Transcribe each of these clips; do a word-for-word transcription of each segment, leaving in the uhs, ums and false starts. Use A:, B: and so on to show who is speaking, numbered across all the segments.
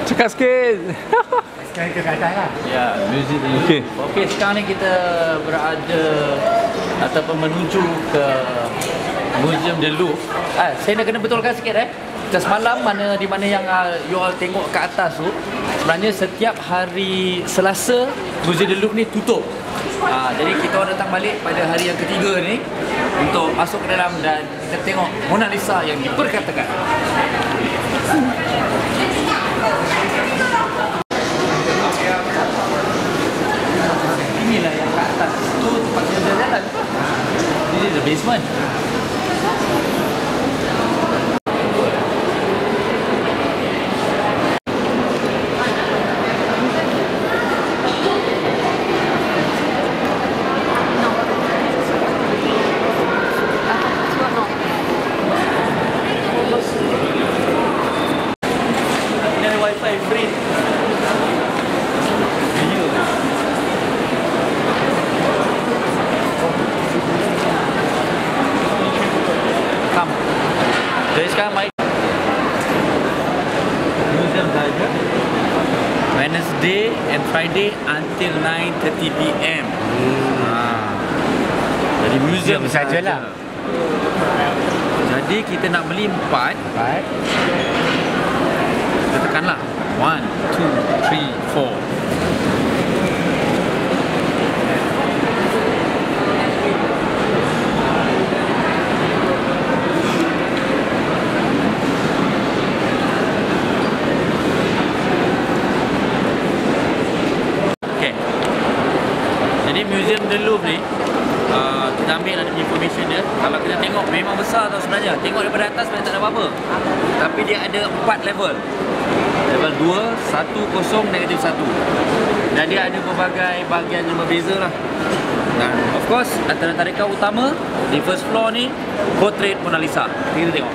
A: Cakap sikit.
B: Sekarang kita ke atas lah.
C: Ya, muzik The Louvre.
A: Okey.
C: Okey, sekarang ni kita berada ataupun menuju ke Museum The Louvre. Ah, saya nak kena betulkan sikit eh. Kita semalam mana di mana yang uh, you all tengok ke atas tu, sebenarnya setiap hari Selasa Museum The Louvre ni tutup. Ha, jadi kita orang datang balik pada hari yang ketiga ni untuk masuk ke dalam dan kita tengok Mona Lisa yang diperkatakan. Inilah yang kat atas. Tu tempat dia jalan. Ini the basement. Jadi sekarang mai museum saja Wednesday and Friday until nine thirty p m Hmm. Ha. Jadi museum
B: sajalah.
C: Jadi kita nak beli empat.
B: Empat.
C: Kita tekanlah. One, two, three, four. Museum The Louvre ni uh, kita ambil ada information dia. Kalau kita tengok memang besar tau sebenarnya. Tengok daripada atas sebenarnya tak ada apa-apa. Tapi dia ada empat level. Level dua, satu, kosong, negatif satu. Dan dia ada berbagai bahagian yang berbeza lah. Dan of course antara tarikan utama di first floor ni portrait Mona Lisa. Kita tengok.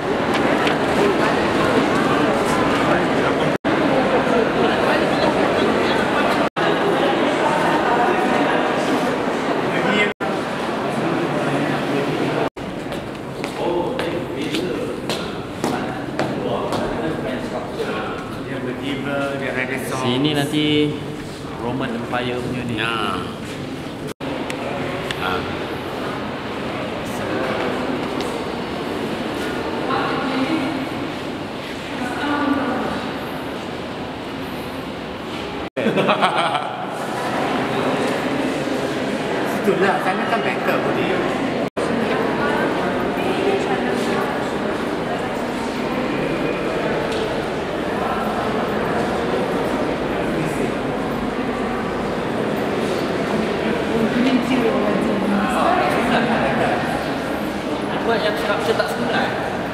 C: Sini nanti Roman Empire punya ni.
B: Nah. Ha. Itulah, sana kan backup pun dia.
C: Yang structure tak sebenar.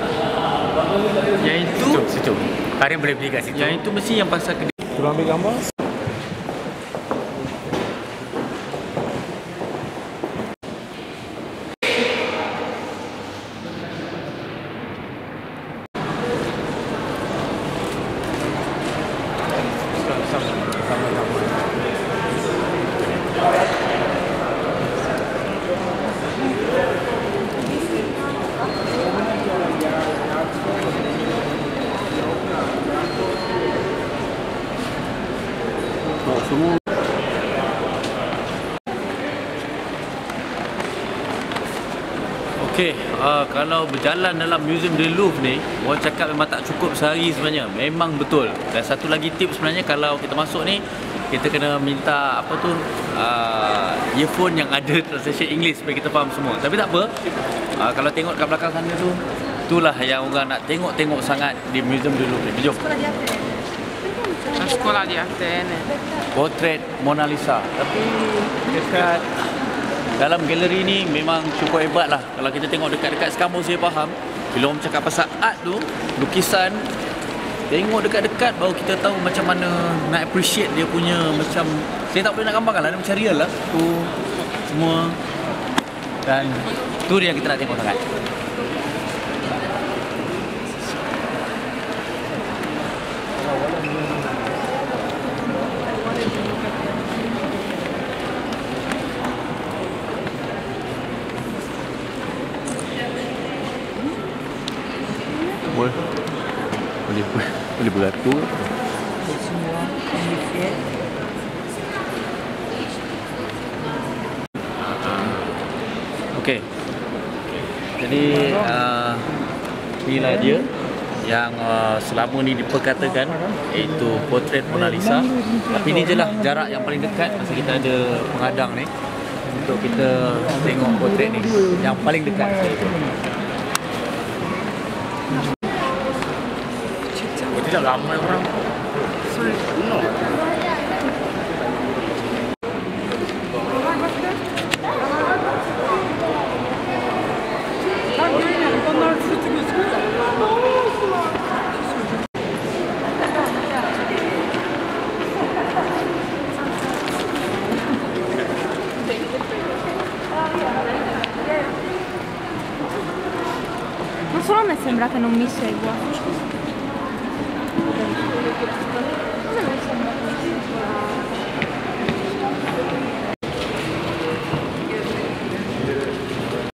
C: Yang itu
B: Situ, situ. Karen boleh beli kat situ.
C: Yang itu mesti yang pasal kedai.
A: Tolong ambil gambar. Semua. Okey, uh, kalau berjalan dalam Museum The Louvre ni, orang cakap memang tak cukup sehari sebenarnya. Memang betul. Dan satu lagi tips sebenarnya kalau kita masuk ni, kita kena minta apa tu uh, earphone yang ada translation English supaya kita faham semua. Tapi tak apa. Uh, kalau tengok kat belakang sana tu, itulah yang orang nak tengok-tengok sangat di Museum The Louvre ni. Jom.
D: La scuola di Atene.
C: Portrait Mona Lisa. Tapi dekat dalam galeri ni memang cukup hebat lah. Kalau kita tengok dekat-dekat sekarang saya faham. Bila orang cakap pasal art tu, lukisan, tengok dekat-dekat baru kita tahu macam mana nak appreciate dia punya macam, saya tak boleh nak gambarkan lah, dia macam real lah tu semua. Dan tu dia yang kita nak tengok sangat. boleh boleh boleh beratur.
A: Okey. Jadi uh, inilah dia yang uh, selama ni diperkatakan, iaitu potret Mona Lisa. Tapi ni je lah jarak yang paling dekat masa kita ada pengadang ni untuk kita tengok potret ni yang paling dekat.
B: Oh, tidak ramai orang. No.
E: Non solo a me sembra che non mi segua. Cosa mi sembra che mi segua?